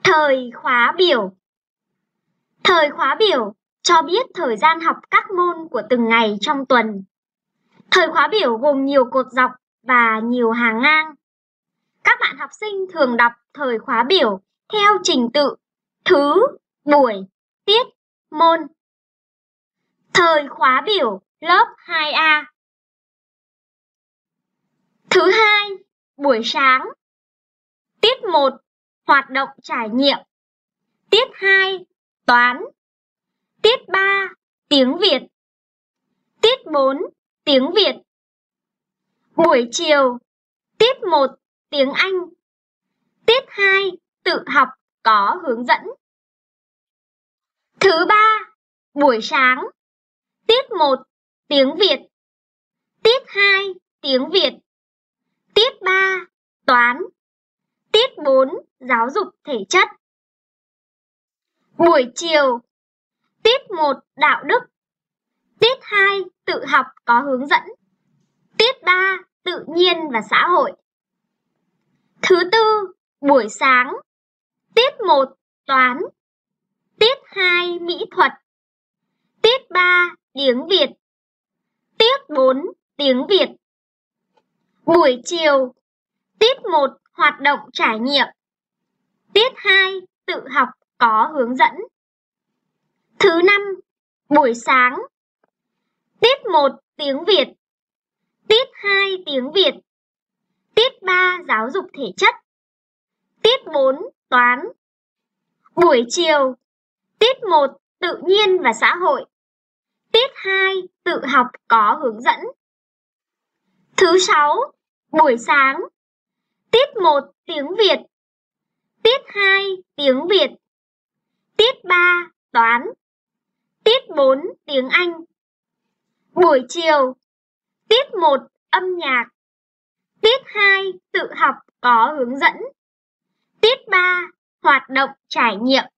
Thời khóa biểu. Thời khóa biểu cho biết thời gian học các môn của từng ngày trong tuần. Thời khóa biểu gồm nhiều cột dọc và nhiều hàng ngang. Các bạn học sinh thường đọc thời khóa biểu theo trình tự thứ, buổi, tiết, môn. Thời khóa biểu lớp 2A. Thứ hai, buổi sáng. Tiết 1, hoạt động trải nghiệm. Tiết 2, toán. Tiết 3, tiếng Việt. Tiết 4, tiếng Việt. Buổi chiều. Tiết 1, tiếng Anh. Tiết 2, tự học có hướng dẫn. Thứ ba, buổi sáng. Tiết 1, tiếng Việt. Tiết 2, tiếng Việt. Tiết 3, toán. Tiết 4, giáo dục thể chất. Buổi chiều. Tiết 1, đạo đức. Tiết 2, tự học có hướng dẫn. Tiết 3, tự nhiên và xã hội. Thứ tư, buổi sáng. Tiết 1, toán. Tiết 2, mỹ thuật. Tiết 3, tiếng Việt. Tiết 4, tiếng Việt. Buổi chiều. Tiết 1, hoạt động trải nghiệm. Tiết 2, tự học có hướng dẫn. Thứ năm, buổi sáng. Tiết 1, tiếng Việt. Tiết 2, tiếng Việt. Tiết 3, giáo dục thể chất. Tiết 4, toán. Buổi chiều. Tiết 1, tự nhiên và xã hội. Tiết 2, tự học có hướng dẫn. Thứ sáu, buổi sáng. Tiết 1, tiếng Việt. Tiết 2, tiếng Việt. Tiết 3, toán. Tiết 4, tiếng Anh. Buổi chiều. Tiết 1, âm nhạc. Tiết 2, tự học có hướng dẫn. Tiết 3, hoạt động trải nghiệm.